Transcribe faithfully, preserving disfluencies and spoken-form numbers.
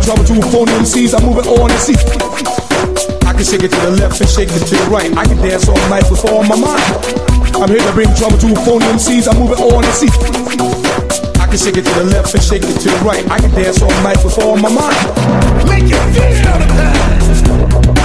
trouble to phony M Cs. I move it on and see. I can shake it to the left and shake it to the right. I can dance all night with all my mind. I'm here to bring trouble to phony M Cs. I move it on and see. I can shake it to the left and shake it to the right. I can dance all night with all my mind. Make it feel the pain.